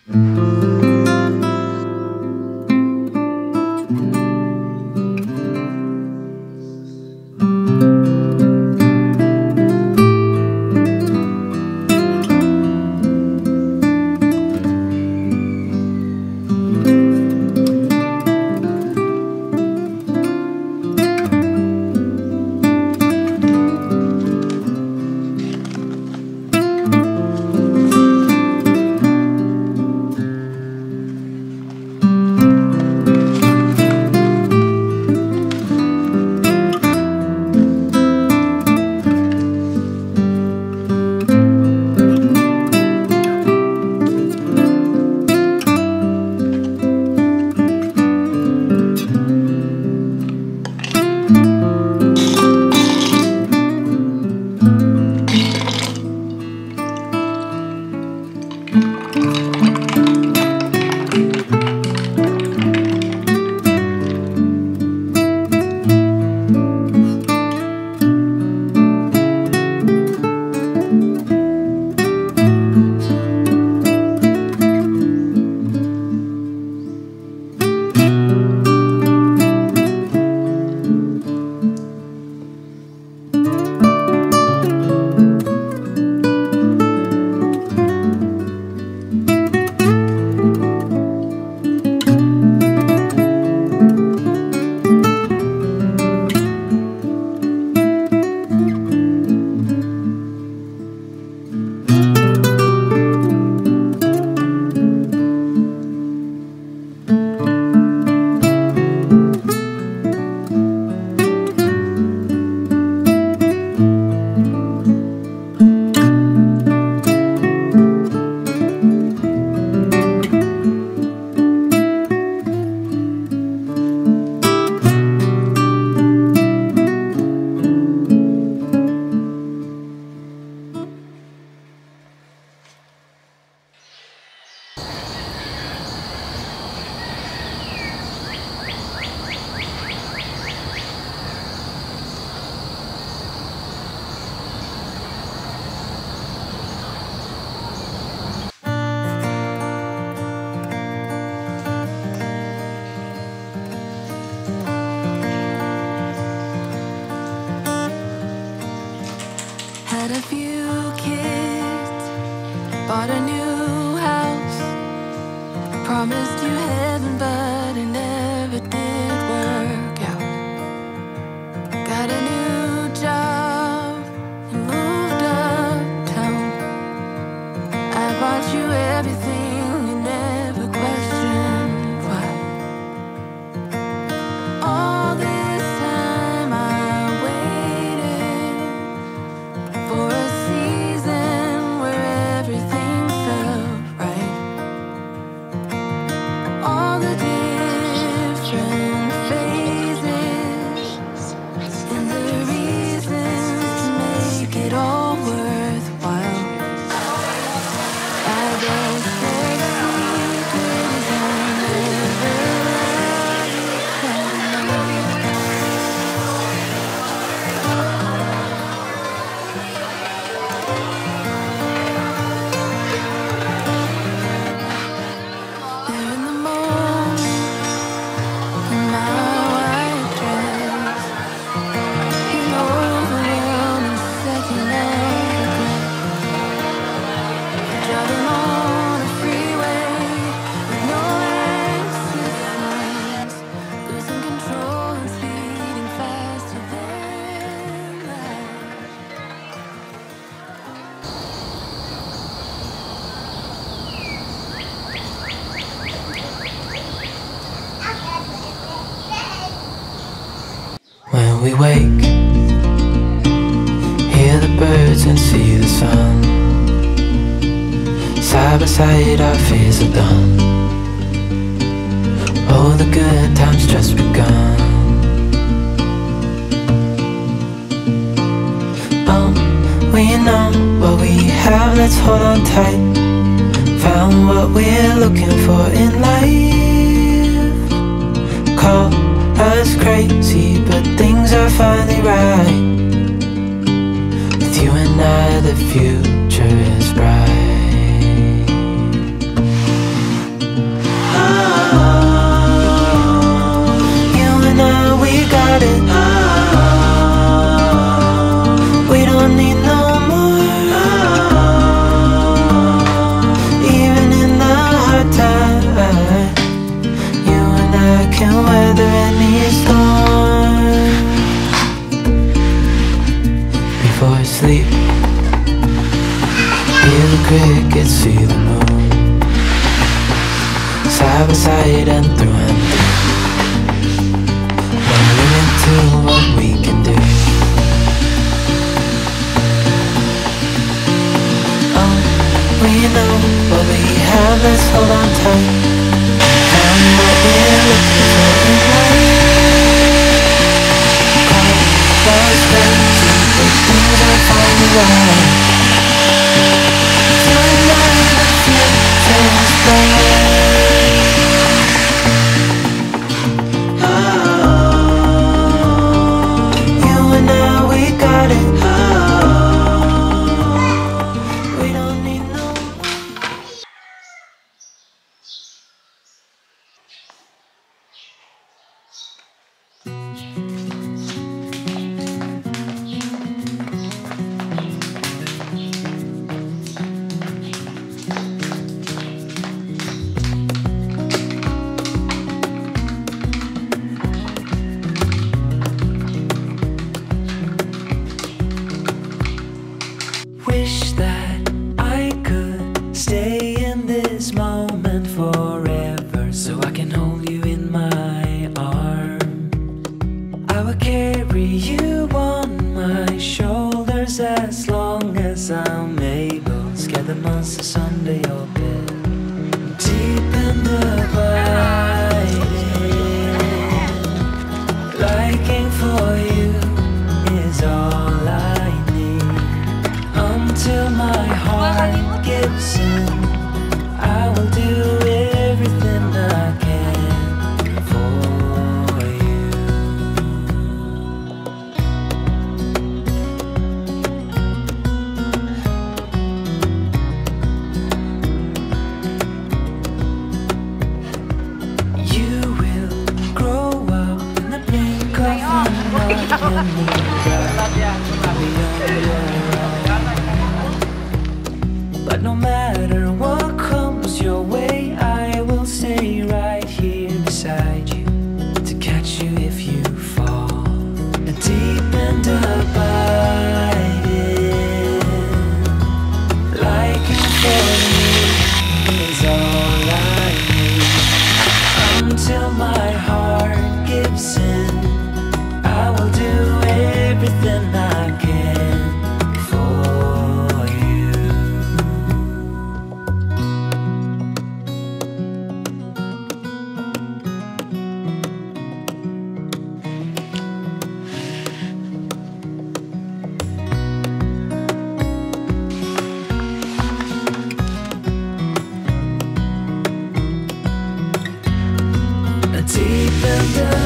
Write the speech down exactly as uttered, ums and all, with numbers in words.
Had a few kids, bought a new house, promised you heaven, but it never did work out. Got a new job and moved uptown. I bought you everything, you never questioned why. All this time I waited for a season where everything felt right. All the different phases and the reasons to make it all worthwhile. I guess the secret is I'll never let it go. There in the morning, in my white dress, an overwhelming second of regret. Driving on a freeway with no exit signs, losing control and speeding faster than light. When we wake, hear the birds and see the sun. Side by side our fears are done. Oh, the good times just begun. Oh, we know what we have, let's hold on tight. Found what we're looking for in life. Call us crazy, but things are finally right. With you and I, the future is bright. by side and through and through. No limit to what we can do. Oh, we know what we have, let's hold on tight. Found what we're looking for in life. Call those friends and put things on finally right. Tonight the future's bright. Oh, you and I, we got it. Oh, we don't need no wish that I could stay in this moment forever, so I can hold you in my arms. I will carry you on my shoulders as long as I'm able. Scare the monsters under your bed, deep in the abiding. Liking for you is all I need. Until my heart gives in, I will do everything I can for you. You will grow up in the blink of an eye and move right beyond your But no matter what comes your way, I will stay right here beside you to catch you if you fall. And deep and abiding, liking for you is all I need. Until my heart gives in, I will do everything I can for you. Deep in the